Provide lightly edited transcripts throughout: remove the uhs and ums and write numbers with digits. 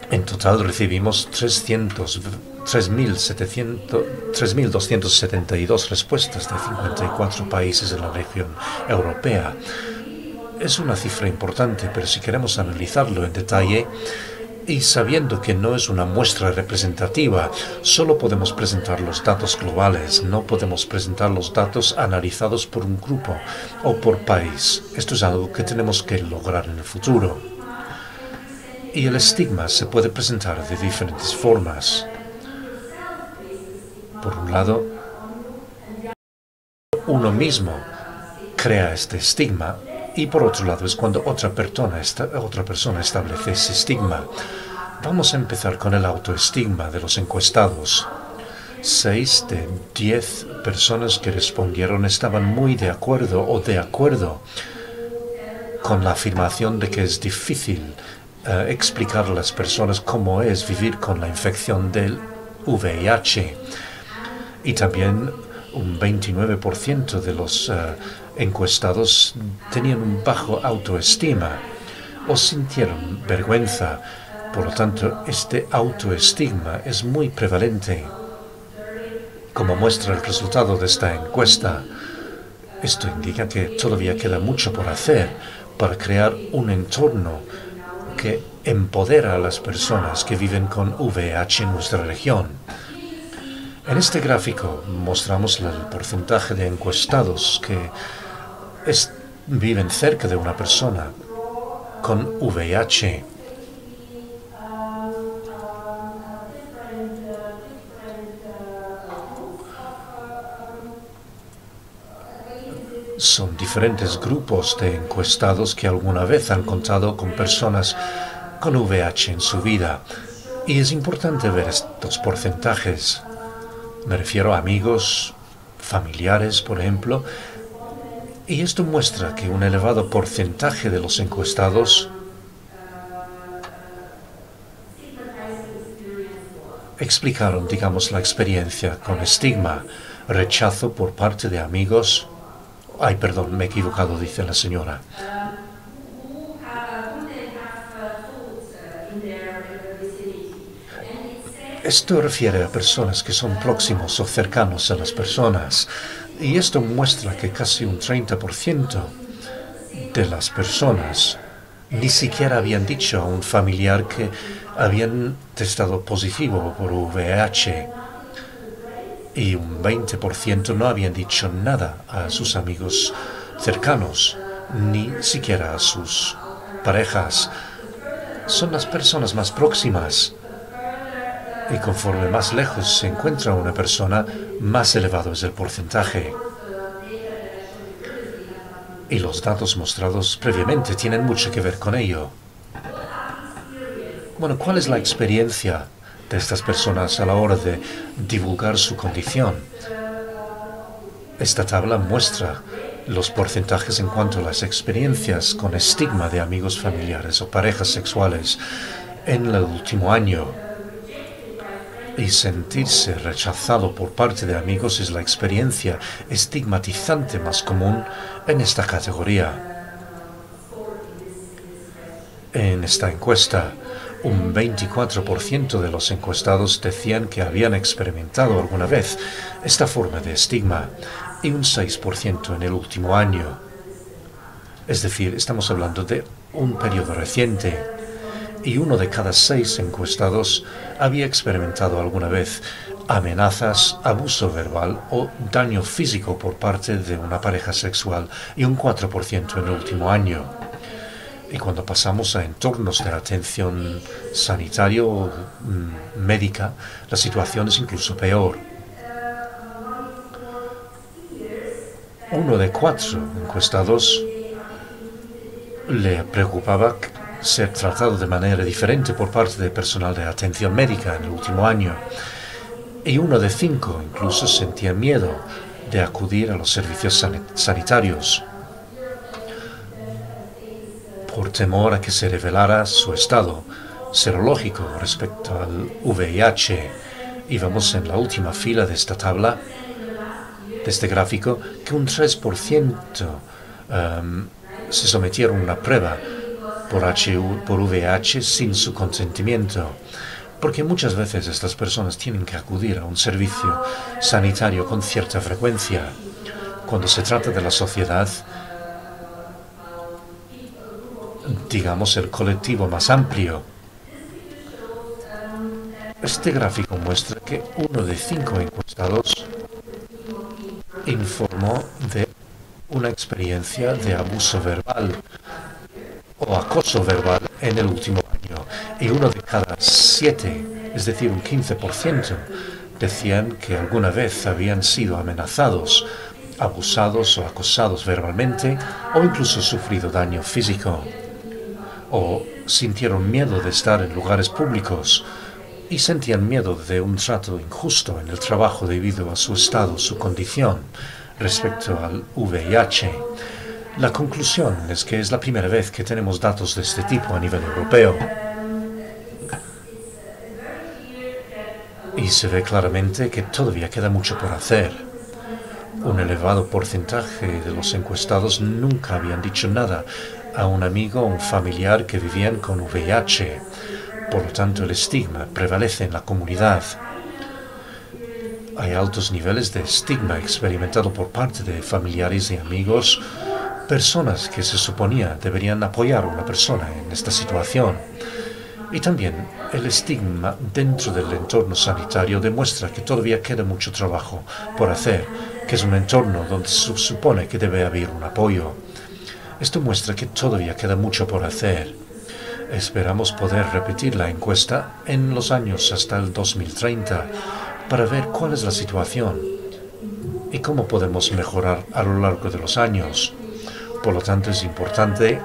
En total recibimos 3.272 respuestas de 54 países de la región europea. Es una cifra importante, pero si queremos analizarlo en detalle, y sabiendo que no es una muestra representativa, solo podemos presentar los datos globales, no podemos presentar los datos analizados por un grupo o por país. Esto es algo que tenemos que lograr en el futuro. Y el estigma se puede presentar de diferentes formas. Por un lado, uno mismo crea este estigma, y por otro lado es cuando otra persona establece ese estigma. Vamos a empezar con el autoestigma de los encuestados. 6 de 10 personas que respondieron estaban muy de acuerdo con la afirmación de que es difícil explicar a las personas cómo es vivir con la infección del VIH. Y también un 29% de los encuestados tenían un bajo autoestima o sintieron vergüenza. Por lo tanto, este autoestigma es muy prevalente. Como muestra el resultado de esta encuesta, esto indica que todavía queda mucho por hacer para crear un entorno que empodera a las personas que viven con VIH en nuestra región. En este gráfico mostramos el porcentaje de encuestados que viven cerca de una persona con VIH. Son diferentes grupos de encuestados que alguna vez han contado con personas con VIH en su vida. Y es importante ver estos porcentajes. Me refiero a amigos, familiares, por ejemplo. Y esto muestra que un elevado porcentaje de los encuestados explicaron, digamos, la experiencia con estigma, rechazo por parte de amigos. Ay, perdón, me he equivocado, dice la señora. Esto refiere a personas que son próximos o cercanos a las personas. Y esto muestra que casi un 30% de las personas ni siquiera habían dicho a un familiar que habían testado positivo por VIH. Y un 20% no habían dicho nada a sus amigos cercanos, ni siquiera a sus parejas. Son las personas más próximas. Y conforme más lejos se encuentra una persona, más elevado es el porcentaje. Y los datos mostrados previamente tienen mucho que ver con ello. Bueno, ¿cuál es la experiencia de estas personas a la hora de divulgar su condición? Esta tabla muestra los porcentajes en cuanto a las experiencias con estigma de amigos, familiares o parejas sexuales en el último año. Y sentirse rechazado por parte de amigos es la experiencia estigmatizante más común en esta categoría. En esta encuesta, un 24% de los encuestados decían que habían experimentado alguna vez esta forma de estigma y un 6% en el último año. Es decir, estamos hablando de un periodo reciente. Y 1 de cada 6 encuestados había experimentado alguna vez amenazas, abuso verbal o daño físico por parte de una pareja sexual y un 4% en el último año. Y cuando pasamos a entornos de atención sanitaria o médica, la situación es incluso peor. 1 de 4 encuestados le preocupaba ser tratado de manera diferente por parte del personal de atención médica en el último año. Y 1 de 5 incluso sentía miedo de acudir a los servicios sanitarios por temor a que se revelara su estado serológico respecto al VIH. Y vemos en la última fila de esta tabla, de este gráfico, que un 3% se sometieron a una prueba por VIH sin su consentimiento, porque muchas veces estas personas tienen que acudir a un servicio sanitario con cierta frecuencia. Cuando se trata de la sociedad, digamos el colectivo más amplio, este gráfico muestra que 1 de 5 encuestados informó de una experiencia de abuso verbal o acoso verbal en el último año, y 1 de cada 7, es decir, un 15%, decían que alguna vez habían sido amenazados, abusados o acosados verbalmente, o incluso sufrido daño físico, o sintieron miedo de estar en lugares públicos y sentían miedo de un trato injusto en el trabajo debido a su estado, su condición respecto al VIH. La conclusión es que es la primera vez que tenemos datos de este tipo a nivel europeo. Y se ve claramente que todavía queda mucho por hacer. Un elevado porcentaje de los encuestados nunca habían dicho nada a un amigo o un familiar que vivían con VIH. Por lo tanto, el estigma prevalece en la comunidad. Hay altos niveles de estigma experimentado por parte de familiares y amigos, personas que se suponía deberían apoyar a una persona en esta situación. Y también el estigma dentro del entorno sanitario demuestra que todavía queda mucho trabajo por hacer, que es un entorno donde se supone que debe haber un apoyo. Esto muestra que todavía queda mucho por hacer. Esperamos poder repetir la encuesta en los años hasta el 2030 para ver cuál es la situación y cómo podemos mejorar a lo largo de los años. Por lo tanto, es importante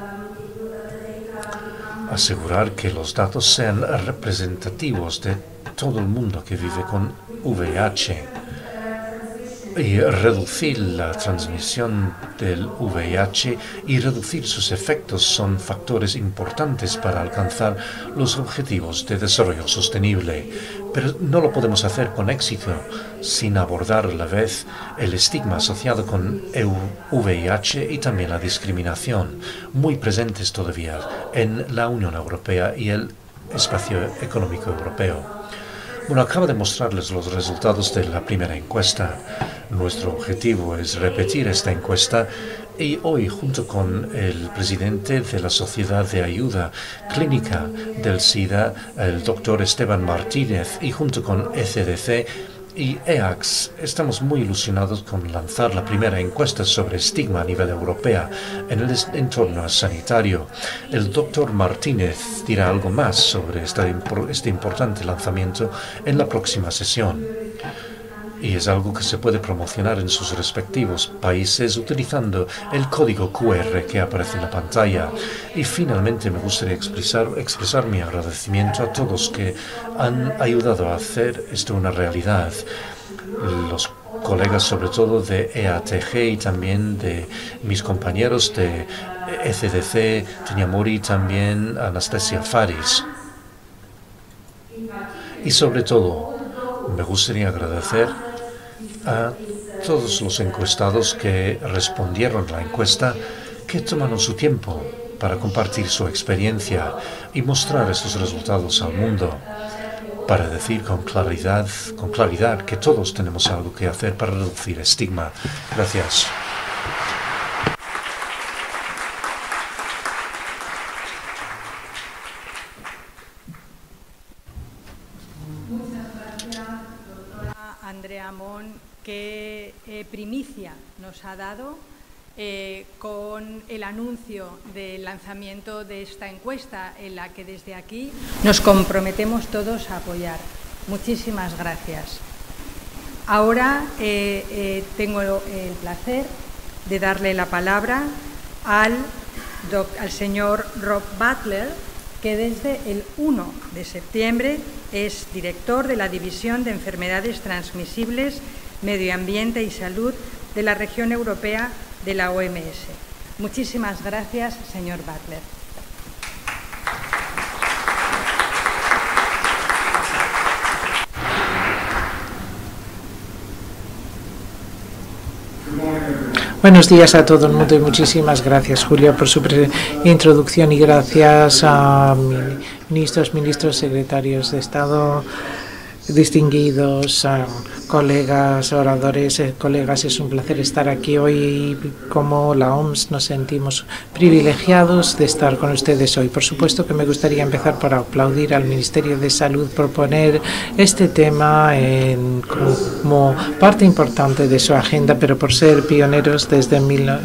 asegurar que los datos sean representativos de todo el mundo que vive con VIH. Y reducir la transmisión del VIH y reducir sus efectos son factores importantes para alcanzar los objetivos de desarrollo sostenible. Pero no lo podemos hacer con éxito sin abordar a la vez el estigma asociado con VIH y también la discriminación, muy presentes todavía en la Unión Europea y el espacio económico europeo. Bueno, acabo de mostrarles los resultados de la primera encuesta. Nuestro objetivo es repetir esta encuesta y hoy, junto con el presidente de la Sociedad de Ayuda Clínica del SIDA, el doctor Esteban Martínez, y junto con ECDC y EACS, estamos muy ilusionados con lanzar la primera encuesta sobre estigma a nivel europeo en el entorno sanitario. El doctor Martínez dirá algo más sobre este importante lanzamiento en la próxima sesión. Y es algo que se puede promocionar en sus respectivos países utilizando el código QR que aparece en la pantalla. Y finalmente me gustaría expresar mi agradecimiento a todos que han ayudado a hacer esto una realidad. Los colegas sobre todo de EATG y también de mis compañeros de ECDC, Tiñamuri, también Anastasia Faris. Y sobre todo, me gustaría agradecer a todos los encuestados que respondieron a la encuesta, que tomaron su tiempo para compartir su experiencia y mostrar estos resultados al mundo, para decir con claridad que todos tenemos algo que hacer para reducir estigma. Gracias. Andrea Mon, qué primicia nos ha dado con el anuncio del lanzamiento de esta encuesta, en la que desde aquí nos comprometemos todos a apoyar. Muchísimas gracias. Ahora tengo el placer de darle la palabra al señor Rob Butler, que desde el 1 de septiembre es director de la División de Enfermedades Transmisibles, Medio Ambiente y Salud de la Región Europea de la OMS. Muchísimas gracias, señor Butler. Buenos días a todo el mundo y muchísimas gracias, Julia, por su introducción y gracias a ministros, secretarios de Estado, distinguidos colegas, oradores, colegas. Es un placer estar aquí hoy. Como la OMS nos sentimos privilegiados de estar con ustedes hoy. Por supuesto que me gustaría empezar por aplaudir al Ministerio de Salud por poner este tema como parte importante de su agenda, pero por ser pioneros desde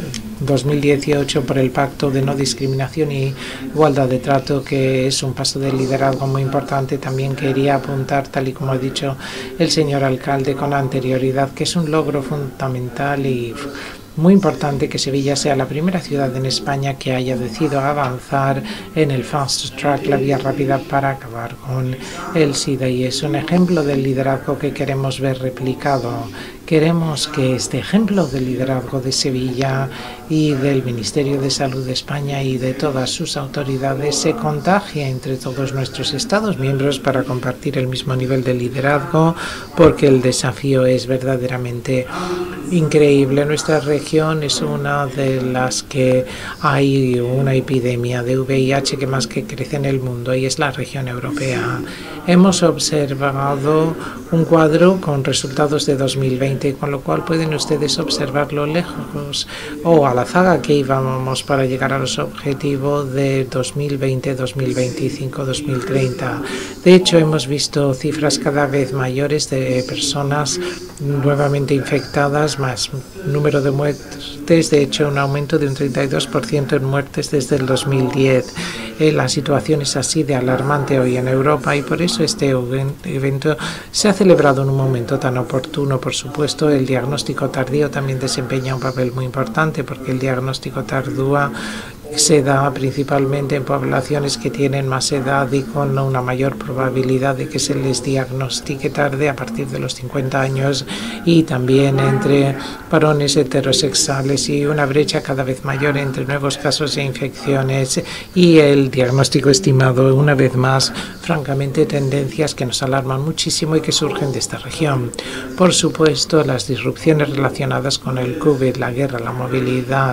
2018 por el Pacto de No Discriminación y Igualdad de Trato, que es un paso de liderazgo muy importante. También quería apuntar, tal y como ha dicho el señor alcalde con anterioridad, que es un logro fundamental y muy importante que Sevilla sea la primera ciudad en España que haya decidido avanzar en el fast track, la vía rápida para acabar con el SIDA, y es un ejemplo del liderazgo que queremos ver replicado. Queremos que este ejemplo de liderazgo de Sevilla y del Ministerio de Salud de España y de todas sus autoridades se contagie entre todos nuestros Estados miembros para compartir el mismo nivel de liderazgo, porque el desafío es verdaderamente increíble. Nuestra región es una de las que hay una epidemia de VIH que más que crece en el mundo, y es la región europea. Hemos observado un cuadro con resultados de 2020, con lo cual pueden ustedes observarlo lejos o a la zaga que íbamos para llegar a los objetivos de 2020, 2025, 2030. De hecho, hemos visto cifras cada vez mayores de personas nuevamente infectadas, más número de muertes. De hecho, un aumento de un 32% en muertes desde el 2010. La situación es así de alarmante hoy en Europa, y por eso este evento se ha celebrado en un momento tan oportuno. Por supuesto, el diagnóstico tardío también desempeña un papel muy importante, porque el diagnóstico tardío se da principalmente en poblaciones que tienen más edad y con una mayor probabilidad de que se les diagnostique tarde a partir de los 50 años, y también entre varones heterosexuales, y una brecha cada vez mayor entre nuevos casos de infecciones y el diagnóstico estimado. Una vez más, francamente, tendencias que nos alarman muchísimo y que surgen de esta región. Por supuesto, las disrupciones relacionadas con el COVID, la guerra, la movilidad,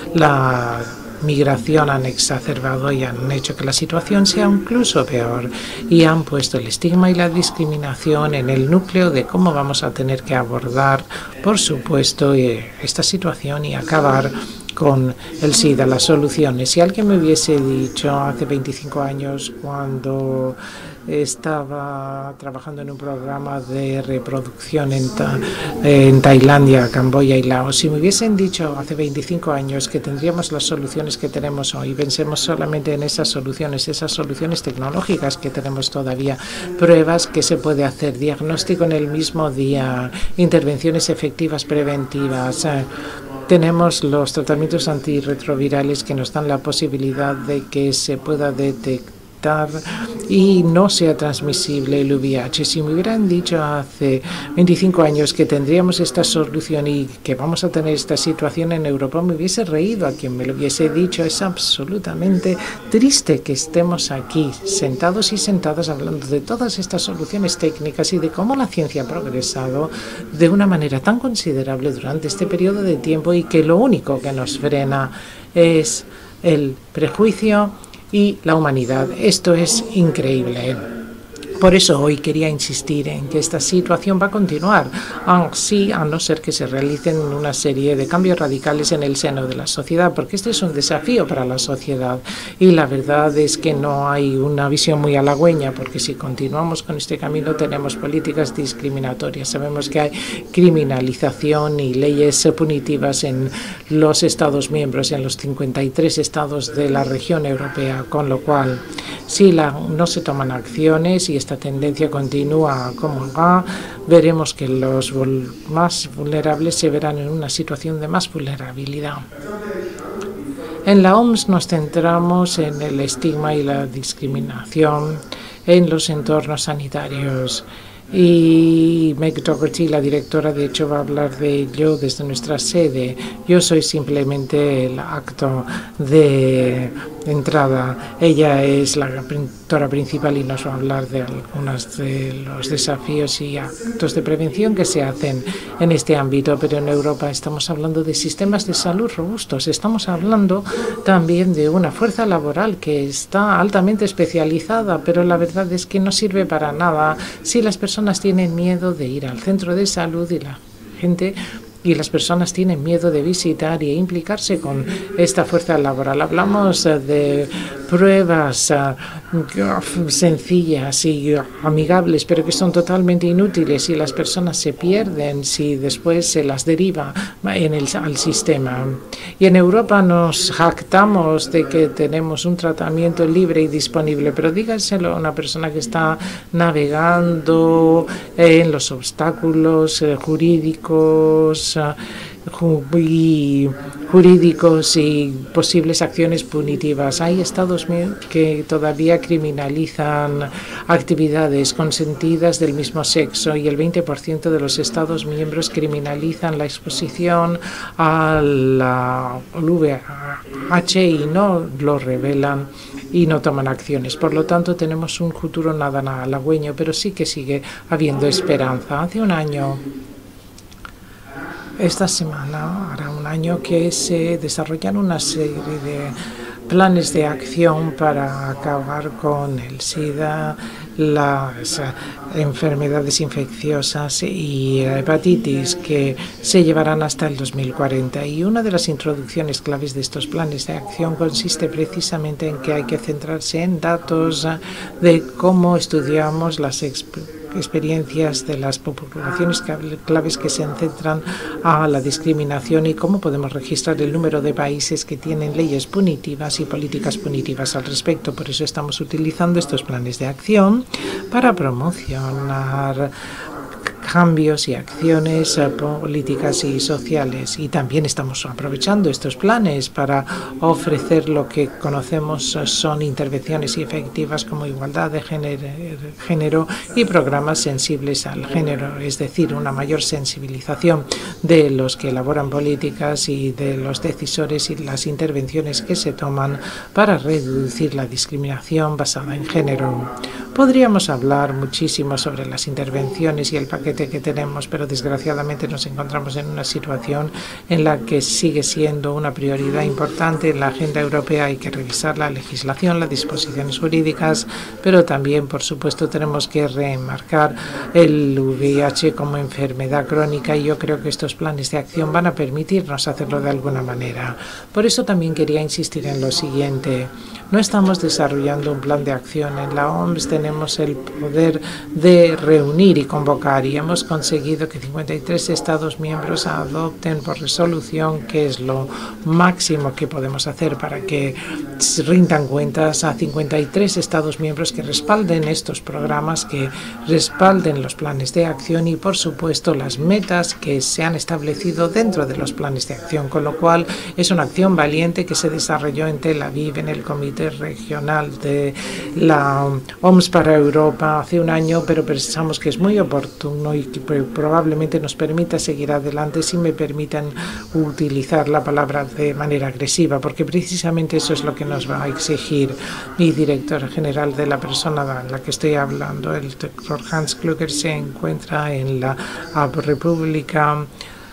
la migración han exacerbado y han hecho que la situación sea incluso peor, y han puesto el estigma y la discriminación en el núcleo de cómo vamos a tener que abordar, por supuesto, esta situación y acabar con el SIDA. Las soluciones. Si alguien me hubiese dicho hace 25 años, cuando estaba trabajando en un programa de reproducción en Tailandia, Camboya y Laos, si me hubiesen dicho hace 25 años que tendríamos las soluciones que tenemos hoy, pensemos solamente en esas soluciones tecnológicas que tenemos todavía, pruebas que se puede hacer, diagnóstico en el mismo día, intervenciones efectivas preventivas. Tenemos los tratamientos antirretrovirales que nos dan la posibilidad de que se pueda detectar y no sea transmisible el VIH. Si me hubieran dicho hace 25 años que tendríamos esta solución y que vamos a tener esta situación en Europa, me hubiese reído a quien me lo hubiese dicho. Es absolutamente triste que estemos aquí sentados y sentadas hablando de todas estas soluciones técnicas y de cómo la ciencia ha progresado de una manera tan considerable durante este periodo de tiempo, y que lo único que nos frena es el prejuicio y la humanidad. Esto es increíble. Por eso hoy quería insistir en que esta situación va a continuar, así a no ser que se realicen una serie de cambios radicales en el seno de la sociedad, porque este es un desafío para la sociedad, y la verdad es que no hay una visión muy halagüeña, porque si continuamos con este camino tenemos políticas discriminatorias. Sabemos que hay criminalización y leyes punitivas en los Estados miembros, en los 53 estados de la región europea, con lo cual, si no se toman acciones y esta tendencia continúa como va, veremos que los más vulnerables se verán en una situación de más vulnerabilidad. En la OMS nos centramos en el estigma y la discriminación en los entornos sanitarios. Y Meg Dougherty, la directora, de hecho va a hablar de ello desde nuestra sede. Yo soy simplemente el acto de entrada. Ella es la pintora principal y nos va a hablar de algunos de los desafíos y actos de prevención que se hacen en este ámbito. Pero en Europa estamos hablando de sistemas de salud robustos. Estamos hablando también de una fuerza laboral que está altamente especializada, pero la verdad es que no sirve para nada si las personas tienen miedo de ir al centro de salud y las personas tienen miedo de visitar y implicarse con esta fuerza laboral. Hablamos de pruebas sencillas y amigables, pero que son totalmente inútiles si las personas se pierden, si después se las deriva al sistema. Y en Europa nos jactamos de que tenemos un tratamiento libre y disponible, pero dígaselo a una persona que está navegando en los obstáculos jurídicos y posibles acciones punitivas. Hay estados que todavía criminalizan actividades consentidas del mismo sexo y el 20% de los estados miembros criminalizan la exposición al VIH y no lo revelan y no toman acciones. Por lo tanto, tenemos un futuro nada halagüeño, pero sí que sigue habiendo esperanza. Hace un año, esta semana, hará un año que se desarrollaron una serie de planes de acción para acabar con el SIDA, las enfermedades infecciosas y hepatitis que se llevarán hasta el 2040. Y una de las introducciones claves de estos planes de acción consiste precisamente en que hay que centrarse en datos de cómo estudiamos las experiencias de las poblaciones claves que se centran a la discriminación y cómo podemos registrar el número de países que tienen leyes punitivas y políticas punitivas al respecto. Por eso estamos utilizando estos planes de acción para promocionar cambios y acciones políticas y sociales. Y también estamos aprovechando estos planes para ofrecer lo que conocemos son intervenciones efectivas como igualdad de género y programas sensibles al género, es decir, una mayor sensibilización de los que elaboran políticas y de los decisores y las intervenciones que se toman para reducir la discriminación basada en género. Podríamos hablar muchísimo sobre las intervenciones y el paquete que tenemos, pero desgraciadamente nos encontramos en una situación en la que sigue siendo una prioridad importante en la agenda europea. Hay que revisar la legislación, las disposiciones jurídicas, pero también, por supuesto, tenemos que remarcar el VIH como enfermedad crónica y yo creo que estos planes de acción van a permitirnos hacerlo de alguna manera. Por eso también quería insistir en lo siguiente. No estamos desarrollando un plan de acción. En la OMS tenemos el poder de reunir y convocar y hemos conseguido que 53 Estados miembros adopten por resolución, que es lo máximo que podemos hacer para que rindan cuentas a 53 Estados miembros que respalden estos programas, que respalden los planes de acción y, por supuesto, las metas que se han establecido dentro de los planes de acción, con lo cual es una acción valiente que se desarrolló en Tel Aviv, en el Comité Regional de la OMS para Europa hace un año, pero pensamos que es muy oportuno y que probablemente nos permita seguir adelante, si me permiten utilizar la palabra de manera agresiva, porque precisamente eso es lo que nos va a exigir mi director general de la persona de la que estoy hablando, el doctor Hans Kluger, se encuentra en la República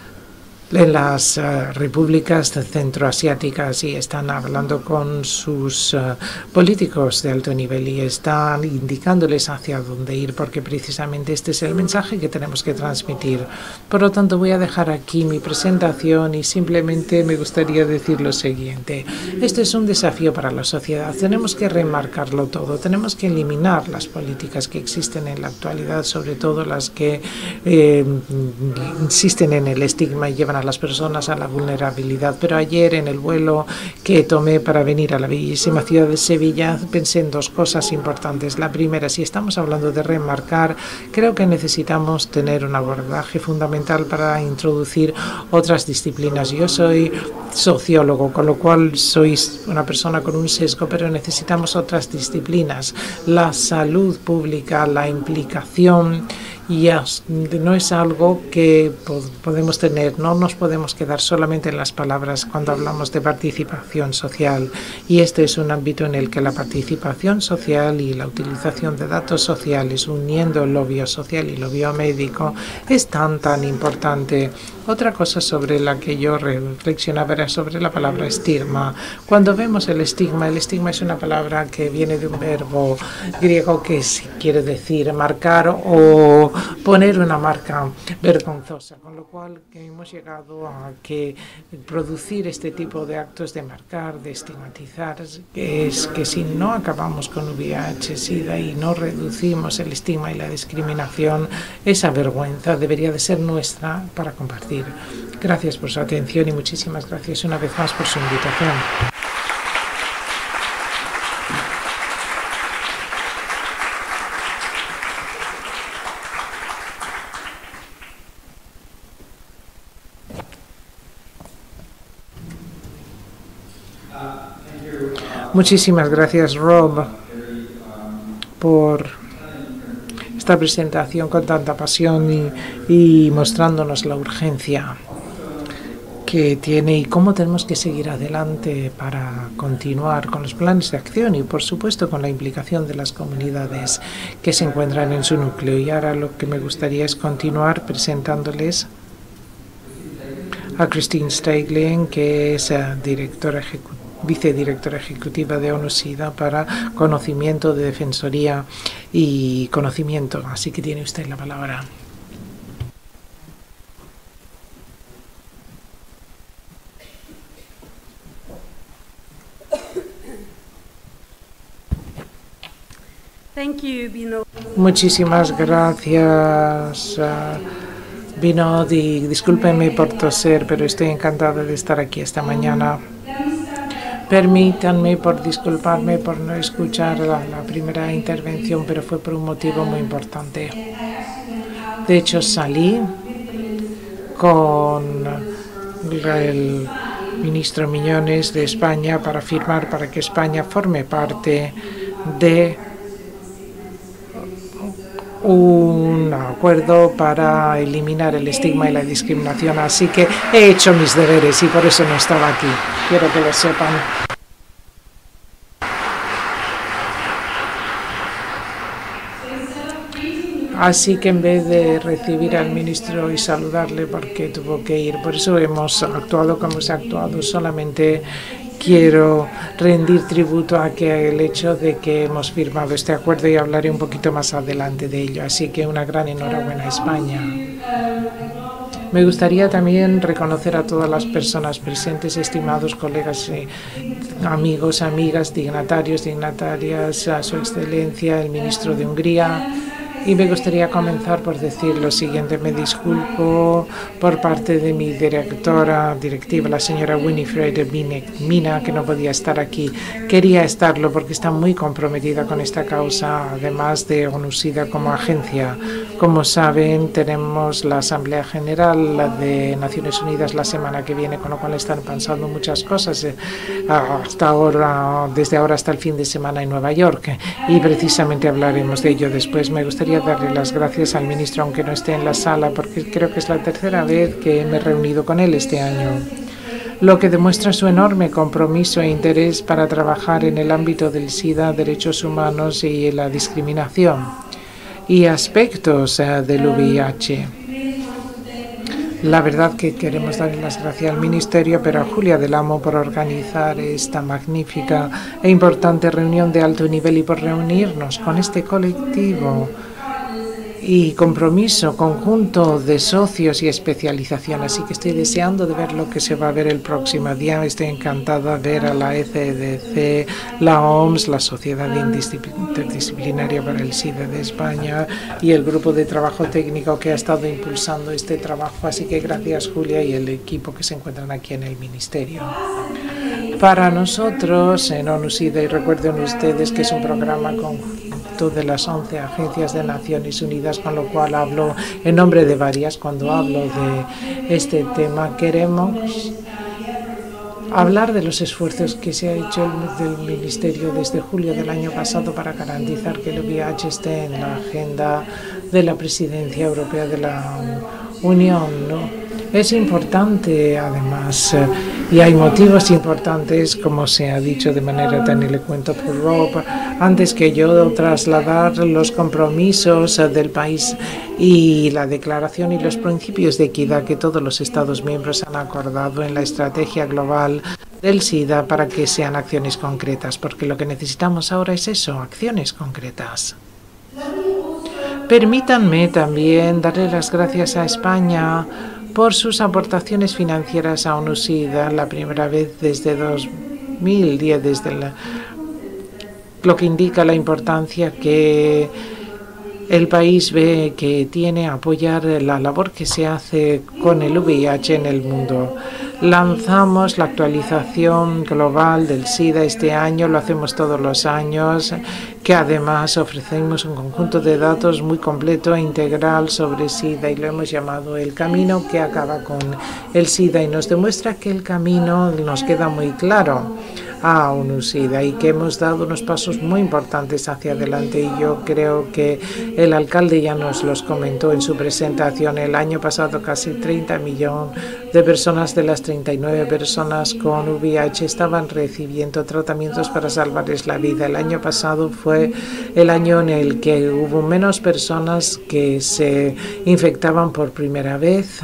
en las repúblicas centroasiáticas y están hablando con sus políticos de alto nivel y están indicándoles hacia dónde ir, porque precisamente este es el mensaje que tenemos que transmitir. Por lo tanto, voy a dejar aquí mi presentación y simplemente me gustaría decir lo siguiente. Este es un desafío para la sociedad. Tenemos que remarcarlo todo. Tenemos que eliminar las políticas que existen en la actualidad, sobre todo las que insisten en el estigma y llevan a las personas a la vulnerabilidad. Pero ayer, en el vuelo que tomé para venir a la bellísima ciudad de Sevilla, pensé en dos cosas importantes. La primera, si estamos hablando de remarcar, creo que necesitamos tener un abordaje fundamental para introducir otras disciplinas. Yo soy sociólogo, con lo cual soy una persona con un sesgo, pero necesitamos otras disciplinas. La salud pública, la implicación ya no es algo que podemos tener, no nos podemos quedar solamente en las palabras cuando hablamos de participación social, y este es un ámbito en el que la participación social y la utilización de datos sociales, uniendo lo biosocial y lo biomédico, es tan importante. Otra cosa sobre la que yo reflexionaba era sobre la palabra estigma. Cuando vemos el estigma es una palabra que viene de un verbo griego que quiere decir marcar o poner una marca vergonzosa, con lo cual que hemos llegado a que producir este tipo de actos de marcar, de estigmatizar, es que si no acabamos con VIH, SIDA y no reducimos el estigma y la discriminación, esa vergüenza debería de ser nuestra para compartir. Gracias por su atención y muchísimas gracias una vez más por su invitación. Muchísimas gracias, Rob, por esta presentación con tanta pasión y mostrándonos la urgencia que tiene y cómo tenemos que seguir adelante para continuar con los planes de acción y, por supuesto, con la implicación de las comunidades que se encuentran en su núcleo. Y ahora lo que me gustaría es continuar presentándoles a Christine Steiglin, que es vicedirectora ejecutiva de ONU-SIDA para conocimiento de defensoría y conocimiento. Así que tiene usted la palabra. Thank you, Vinod. Muchísimas gracias, Vinod, y discúlpenme por toser, pero estoy encantada de estar aquí esta mañana. Permítanme por disculparme por no escuchar la primera intervención, pero fue por un motivo muy importante. De hecho, salí con el ministro Miñones de España para firmar para que España forme parte de un acuerdo para eliminar el estigma y la discriminación. Así que he hecho mis deberes y por eso no estaba aquí. Quiero que lo sepan. Así que en vez de recibir al ministro y saludarle porque tuvo que ir, por eso hemos actuado como se ha actuado. Solamente quiero rendir tributo a que el hecho de que hemos firmado este acuerdo, y hablaré un poquito más adelante de ello. Así que una gran enhorabuena a España. Me gustaría también reconocer a todas las personas presentes, estimados colegas, amigos, amigas, dignatarios, dignatarias, a su excelencia, el ministro de Hungría. Y me gustaría comenzar por decir lo siguiente. Me disculpo por parte de mi directiva, la señora Winifred Mina, que no podía estar aquí. Quería estarlo porque está muy comprometida con esta causa, además de ONU-SIDA como agencia. Como saben, tenemos la Asamblea General de Naciones Unidas la semana que viene, con lo cual están pasando muchas cosas hasta ahora, desde ahora hasta el fin de semana en Nueva York. Y precisamente hablaremos de ello después. Me gustaría darle las gracias al ministro, aunque no esté en la sala, porque creo que es la tercera vez que me he reunido con él este año, lo que demuestra su enorme compromiso e interés para trabajar en el ámbito del SIDA, derechos humanos y la discriminación y aspectos del VIH. La verdad que queremos darle las gracias al Ministerio, pero a Julia del Amo por organizar esta magnífica e importante reunión de alto nivel y por reunirnos con este colectivo y compromiso conjunto de socios y especialización. Así que estoy deseando de ver lo que se va a ver el próximo día. Estoy encantada de ver a la ECDC, la OMS, la Sociedad Interdisciplinaria para el SIDA de España y el grupo de trabajo técnico que ha estado impulsando este trabajo. Así que gracias, Julia, y el equipo que se encuentran aquí en el Ministerio. Para nosotros en ONU-SIDA, y recuerden ustedes que es un programa conjunto de las 11 agencias de Naciones Unidas, con lo cual hablo en nombre de varias. Cuando hablo de este tema, queremos hablar de los esfuerzos que se ha hecho del Ministerio desde julio del año pasado para garantizar que el VIH esté en la agenda de la presidencia europea de la Unión, ¿no? Es importante, además, y hay motivos importantes, como se ha dicho de manera tan elocuente por Rob, antes que yo trasladar los compromisos del país y la declaración y los principios de equidad que todos los Estados miembros han acordado en la estrategia global del SIDA para que sean acciones concretas, porque lo que necesitamos ahora es eso, acciones concretas. Permítanme también darle las gracias a España por sus aportaciones financieras a ONU-SIDA, la primera vez desde 2010, lo que indica la importancia que el país ve que tiene a apoyar la labor que se hace con el VIH en el mundo. Lanzamos la actualización global del SIDA este año, lo hacemos todos los años, que además ofrecemos un conjunto de datos muy completo e integral sobre SIDA y lo hemos llamado el camino que acaba con el SIDA y nos demuestra que el camino nos queda muy claro a ONU-SIDA y que hemos dado unos pasos muy importantes hacia adelante y yo creo que el alcalde ya nos los comentó en su presentación. El año pasado casi 30 millones de personas de las 39 personas con VIH estaban recibiendo tratamientos para salvarles la vida. El año pasado fue el año en el que hubo menos personas que se infectaban por primera vez,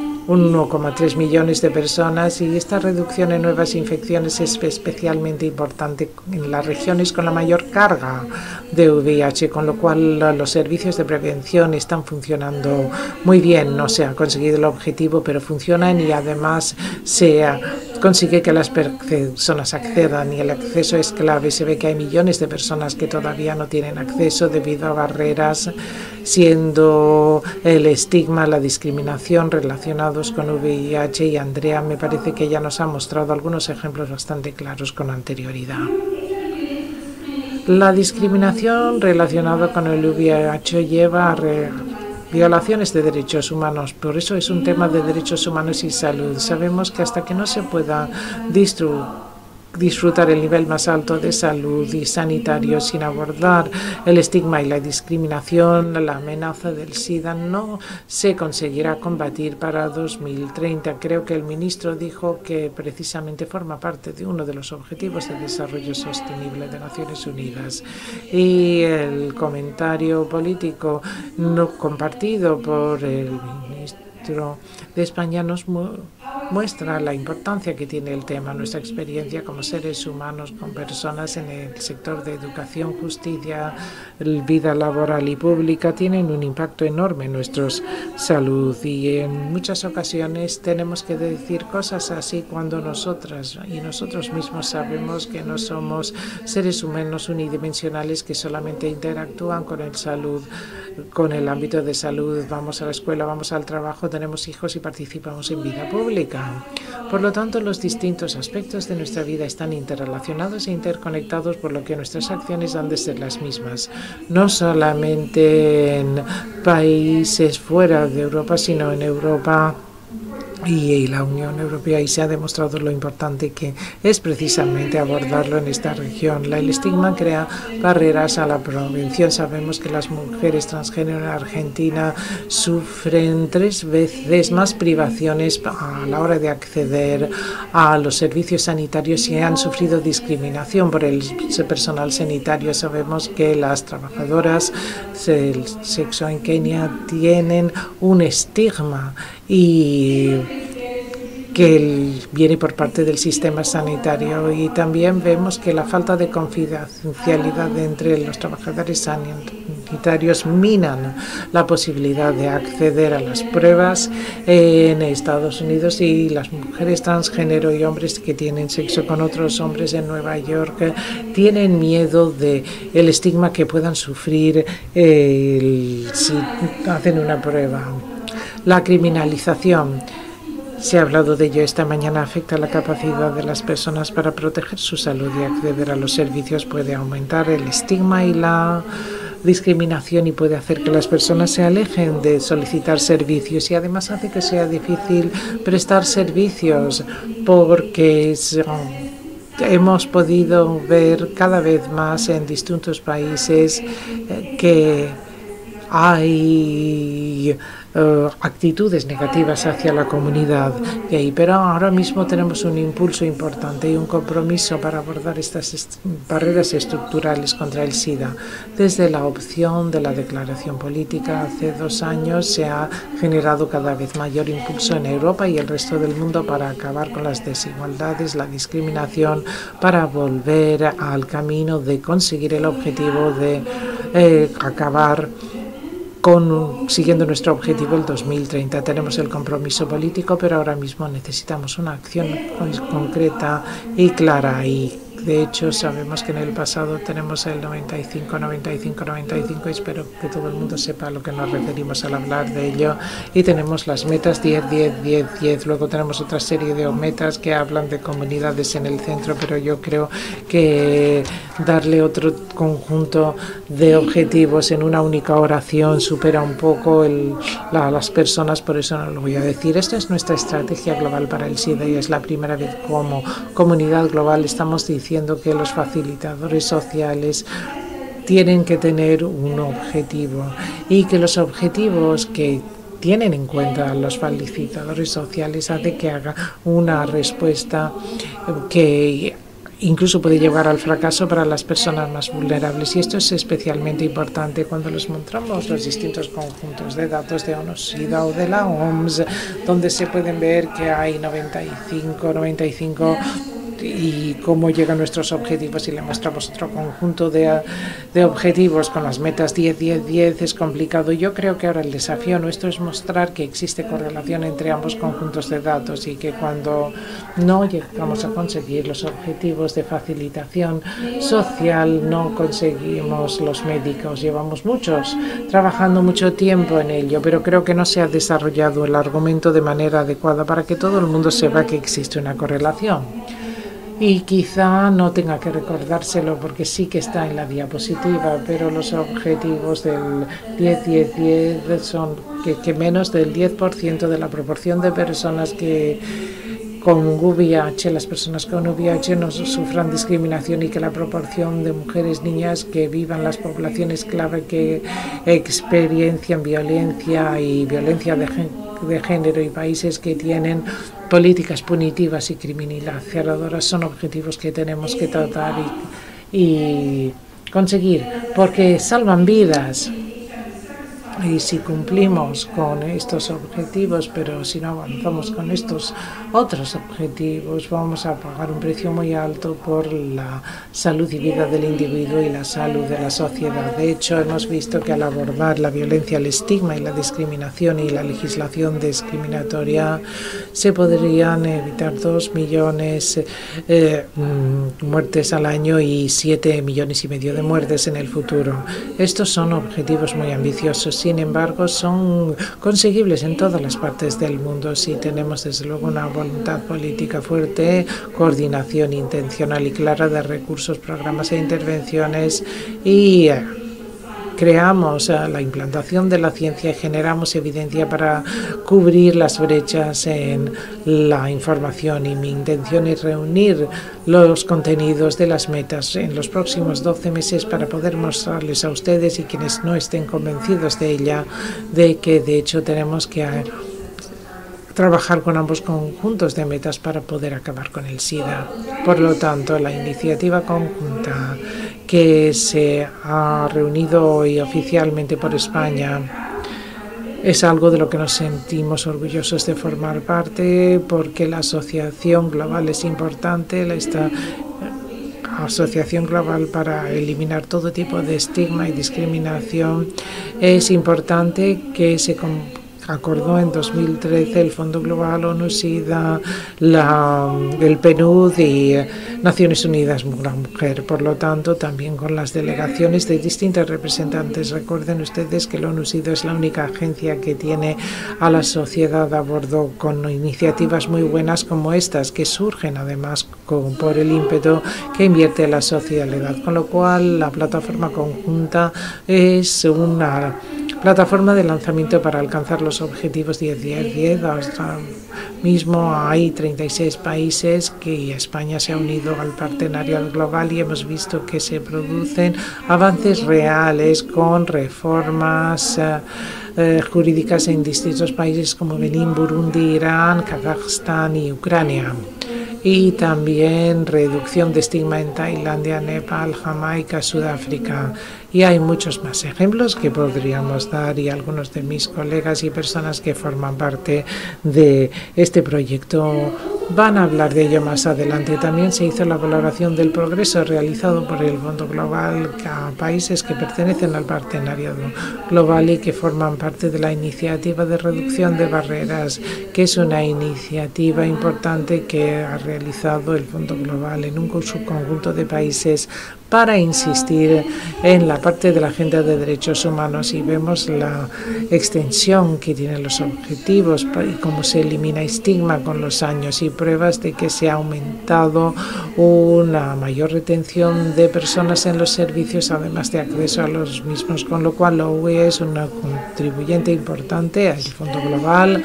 1,3 millones de personas, y esta reducción en nuevas infecciones es especialmente importante en las regiones con la mayor carga de VIH, con lo cual los servicios de prevención están funcionando muy bien. No se ha conseguido el objetivo, pero funcionan y además se consigue que las personas accedan y el acceso es clave. Se ve que hay millones de personas que todavía no tienen acceso debido a barreras, siendo el estigma, la discriminación relacionados con VIH, y Andrea me parece que ya nos ha mostrado algunos ejemplos bastante claros con anterioridad. La discriminación relacionada con el VIH lleva a violaciones de derechos humanos, por eso es un tema de derechos humanos y salud. Sabemos que hasta que no se pueda disfrutar el nivel más alto de salud y sanitario sin abordar el estigma y la discriminación, la amenaza del SIDA no se conseguirá combatir para 2030. Creo que el ministro dijo que precisamente forma parte de uno de los objetivos de desarrollo sostenible de Naciones Unidas. Y el comentario político no compartido por el ministro de España nos muestra la importancia que tiene el tema. Nuestra experiencia como seres humanos con personas en el sector de educación, justicia, vida laboral y pública tienen un impacto enorme en nuestra salud y en muchas ocasiones tenemos que decir cosas así cuando nosotras y nosotros mismos sabemos que no somos seres humanos unidimensionales que solamente interactúan con el ámbito de salud. Vamos a la escuela, vamos al trabajo, tenemos hijos y participamos en vida pública. Por lo tanto, los distintos aspectos de nuestra vida están interrelacionados e interconectados, por lo que nuestras acciones han de ser las mismas, no solamente en países fuera de Europa, sino en Europa y la Unión Europea, y se ha demostrado lo importante que es precisamente abordarlo en esta región. El estigma crea barreras a la prevención. Sabemos que las mujeres transgénero en Argentina sufren 3 veces más privaciones a la hora de acceder a los servicios sanitarios y han sufrido discriminación por el personal sanitario. Sabemos que las trabajadoras del sexo en Kenia tienen un estigma y que viene por parte del sistema sanitario, y también vemos que la falta de confidencialidad entre los trabajadores sanitarios minan la posibilidad de acceder a las pruebas en Estados Unidos, y las mujeres transgénero y hombres que tienen sexo con otros hombres en Nueva York tienen miedo de el estigma que puedan sufrir si hacen una prueba. La criminalización, se ha hablado de ello esta mañana, afecta la capacidad de las personas para proteger su salud y acceder a los servicios. Puede aumentar el estigma y la discriminación y puede hacer que las personas se alejen de solicitar servicios, y además hace que sea difícil prestar servicios porque hemos podido ver cada vez más en distintos países que hay actitudes negativas hacia la comunidad gay, pero ahora mismo tenemos un impulso importante y un compromiso para abordar estas barreras estructurales contra el SIDA. Desde la opción de la declaración política hace 2 años se ha generado cada vez mayor impulso en Europa y el resto del mundo para acabar con las desigualdades, la discriminación, para volver al camino de conseguir el objetivo de acabar siguiendo nuestro objetivo el 2030. Tenemos el compromiso político, pero ahora mismo necesitamos una acción concreta y clara. Y de hecho sabemos que en el pasado tenemos el 95, 95, 95 y espero que todo el mundo sepa a lo que nos referimos al hablar de ello. Y tenemos las metas 10, 10, 10, 10. Luego tenemos otra serie de metas que hablan de comunidades en el centro, pero yo creo que darle otro conjunto de objetivos en una única oración supera un poco a las personas, por eso no lo voy a decir. Esta es nuestra estrategia global para el SIDA y es la primera vez como comunidad global estamos diciendo que los facilitadores sociales tienen que tener un objetivo y que los objetivos que tienen en cuenta los facilitadores sociales hace que haga una respuesta que incluso puede llevar al fracaso para las personas más vulnerables. Y esto es especialmente importante cuando les mostramos los distintos conjuntos de datos de ONU-SIDA o de la OMS, donde se pueden ver que hay 95 y cómo llegan nuestros objetivos, y le mostramos otro conjunto de objetivos con las metas 10, 10, 10, es complicado. Yo creo que ahora el desafío nuestro es mostrar que existe correlación entre ambos conjuntos de datos y que cuando no llegamos a conseguir los objetivos de facilitación social, no conseguimos los médicos. Llevamos trabajando mucho tiempo en ello, pero creo que no se ha desarrollado el argumento de manera adecuada para que todo el mundo sepa que existe una correlación. Y quizá no tenga que recordárselo porque sí que está en la diapositiva, pero los objetivos del 10-10-10 son que menos del 10% de la proporción de personas que con VIH, las personas con VIH no sufran discriminación y que la proporción de mujeres, niñas que vivan las poblaciones clave que experiencian violencia y violencia de género y países que tienen políticas punitivas y criminalizadoras son objetivos que tenemos que tratar y conseguir, porque salvan vidas. Y si cumplimos con estos objetivos, pero si no avanzamos con estos otros objetivos, vamos a pagar un precio muy alto por la salud y vida del individuo y la salud de la sociedad. De hecho, hemos visto que al abordar la violencia, el estigma y la discriminación y la legislación discriminatoria, se podrían evitar 2 millones muertes al año y 7,5 millones de muertes en el futuro. Estos son objetivos muy ambiciosos. Sin embargo, son conseguibles en todas las partes del mundo si tenemos desde luego una voluntad política fuerte, coordinación intencional y clara de recursos, programas e intervenciones y creamos la implantación de la ciencia y generamos evidencia para cubrir las brechas en la información. Y mi intención es reunir los contenidos de las metas en los próximos 12 meses para poder mostrarles a ustedes y quienes no estén convencidos de ella, de que de hecho tenemos que trabajar con ambos conjuntos de metas para poder acabar con el SIDA. Por lo tanto, la iniciativa conjunta que se ha reunido hoy oficialmente por España es algo de lo que nos sentimos orgullosos de formar parte, porque la asociación global es importante, esta Asociación Global para eliminar todo tipo de estigma y discriminación. Es importante que se acordó en 2013 el Fondo Global, ONU-SIDA, el PNUD y Naciones Unidas para la Mujer. Por lo tanto, también con las delegaciones de distintos representantes. Recuerden ustedes que el ONU-SIDA es la única agencia que tiene a la sociedad a bordo, con iniciativas muy buenas como estas, que surgen además por el ímpetu que invierte la sociedad. Con lo cual, la plataforma conjunta es una plataforma de lanzamiento para alcanzar los objetivos 10-10-10. Hasta mismo hay 36 países que España se ha unido al partenariado global y hemos visto que se producen avances reales con reformas jurídicas en distintos países como Benín, Burundi, Irán, Kazajstán y Ucrania. Y también reducción de estigma en Tailandia, Nepal, Jamaica, Sudáfrica. Y hay muchos más ejemplos que podríamos dar, y algunos de mis colegas y personas que forman parte de este proyecto van a hablar de ello más adelante. También se hizo la valoración del progreso realizado por el Fondo Global a países que pertenecen al partenariado global y que forman parte de la iniciativa de reducción de barreras, que es una iniciativa importante que ha realizado el Fondo Global en un subconjunto de países para insistir en la parte de la agenda de derechos humanos, y vemos la extensión que tienen los objetivos y cómo se elimina estigma con los años, y pruebas de que se ha aumentado una mayor retención de personas en los servicios, además de acceso a los mismos, con lo cual la UE es una contribuyente importante al Fondo Global,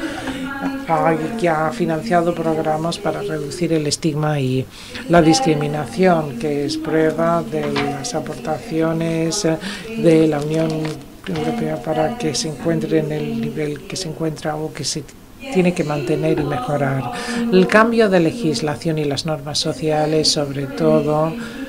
que ha financiado programas para reducir el estigma y la discriminación, que es prueba de las aportaciones de la Unión Europea para que se encuentre en el nivel que se encuentra o que se tiene que mantener y mejorar. El cambio de legislación y las normas sociales, sobre todo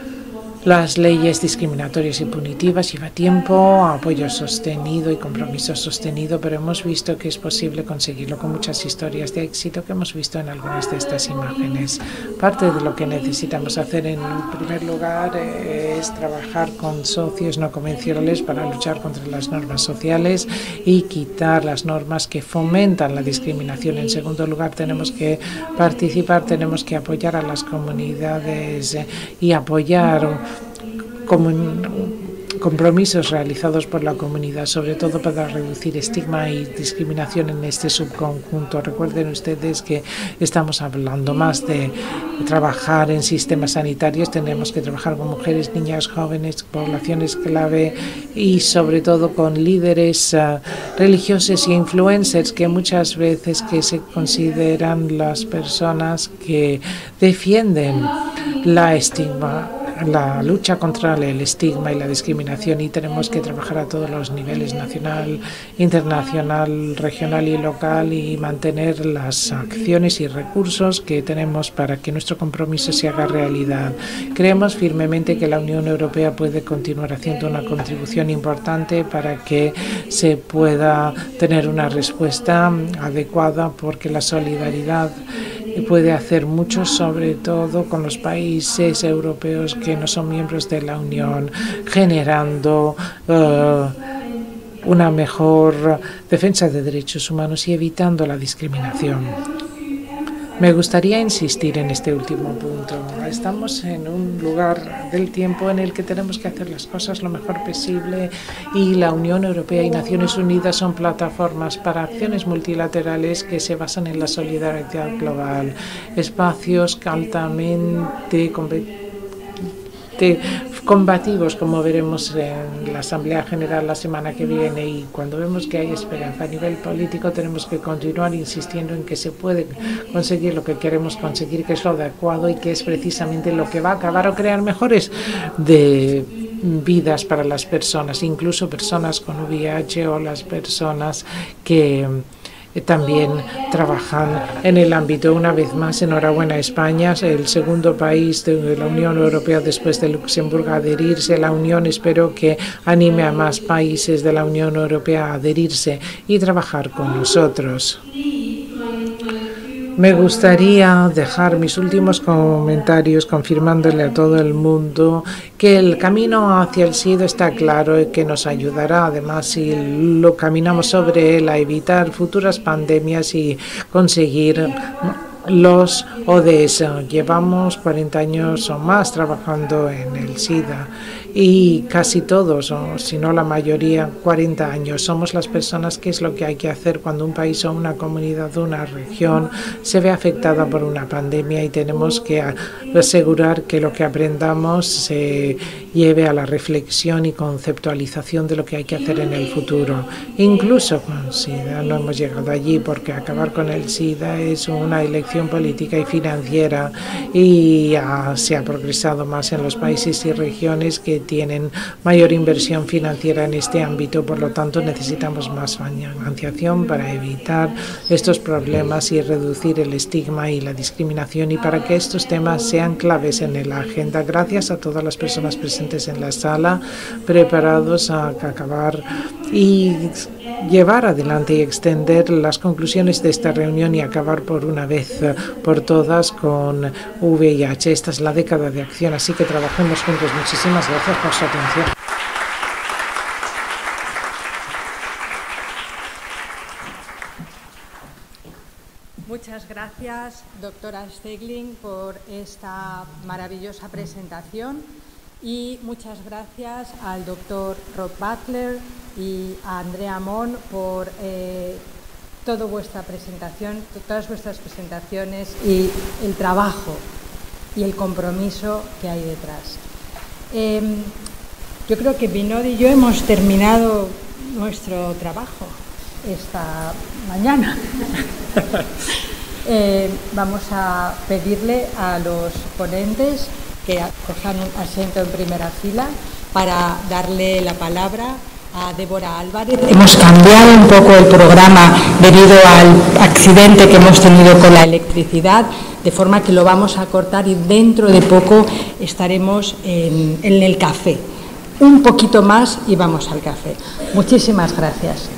las leyes discriminatorias y punitivas, lleva tiempo, apoyo sostenido y compromiso sostenido, pero hemos visto que es posible conseguirlo con muchas historias de éxito que hemos visto en algunas de estas imágenes. Parte de lo que necesitamos hacer en primer lugar es trabajar con socios no convencionales para luchar contra las normas sociales y quitar las normas que fomentan la discriminación. En segundo lugar, tenemos que participar, tenemos que apoyar a las comunidades y apoyar compromisos realizados por la comunidad, sobre todo para reducir estigma y discriminación en este subconjunto. Recuerden ustedes que estamos hablando más de trabajar en sistemas sanitarios, tenemos que trabajar con mujeres, niñas, jóvenes, poblaciones clave y sobre todo con líderes religiosos y influencers, que muchas veces que se consideran las personas que defienden la lucha contra el estigma y la discriminación, y tenemos que trabajar a todos los niveles, nacional, internacional, regional y local, y mantener las acciones y recursos que tenemos para que nuestro compromiso se haga realidad. Creemos firmemente que la Unión Europea puede continuar haciendo una contribución importante para que se pueda tener una respuesta adecuada, porque la solidaridad puede hacer mucho, sobre todo con los países europeos que no son miembros de la Unión, generando una mejor defensa de derechos humanos y evitando la discriminación. Me gustaría insistir en este último punto. Estamos en un lugar del tiempo en el que tenemos que hacer las cosas lo mejor posible, y la Unión Europea y Naciones Unidas son plataformas para acciones multilaterales que se basan en la solidaridad global, espacios altamente combativos, como veremos en la Asamblea General la semana que viene, y cuando vemos que hay esperanza a nivel político tenemos que continuar insistiendo en que se puede conseguir lo que queremos conseguir, que es lo adecuado y que es precisamente lo que va a acabar o crear mejores vidas para las personas, incluso personas con VIH o las personas que también trabajan en el ámbito. Una vez más, enhorabuena a España, el segundo país de la Unión Europea después de Luxemburgo a adherirse a la Unión. Espero que anime a más países de la Unión Europea a adherirse y trabajar con nosotros. Me gustaría dejar mis últimos comentarios confirmándole a todo el mundo que el camino hacia el SIDA está claro y que nos ayudará, además, si lo caminamos sobre él, a evitar futuras pandemias y conseguir los ODS. Llevamos 40 años o más trabajando en el SIDA, y casi todos, o si no la mayoría, 40 años. Somos las personas que es lo que hay que hacer cuando un país o una comunidad o una región se ve afectada por una pandemia, y tenemos que asegurar que lo que aprendamos se lleve a la reflexión y conceptualización de lo que hay que hacer en el futuro. Incluso con SIDA no hemos llegado allí, porque acabar con el SIDA es una elección política y financiera, y se ha progresado más en los países y regiones que tienen mayor inversión financiera en este ámbito. Por lo tanto, necesitamos más financiación para evitar estos problemas y reducir el estigma y la discriminación, y para que estos temas sean claves en la agenda. Gracias a todas las personas presentes en la sala, preparados a acabar y llevar adelante y extender las conclusiones de esta reunión y acabar por una vez por todas con VIH. Esta es la década de acción, así que trabajemos juntos. Muchísimas gracias por su atención. Muchas gracias, doctora Stegling, por esta maravillosa presentación, y muchas gracias al doctor Rob Butler y a Andrea Mon por todas vuestras presentaciones y el trabajo y el compromiso que hay detrás. Yo creo que Vinod y yo hemos terminado nuestro trabajo esta mañana. Vamos a pedirle a los ponentes que cojan un asiento en primera fila para darle la palabra a Débora Álvarez. Hemos cambiado un poco el programa debido al accidente que hemos tenido con la electricidad, de forma que lo vamos a cortar, y dentro de poco estaremos en el café. Un poquito más y vamos al café. Muchísimas gracias.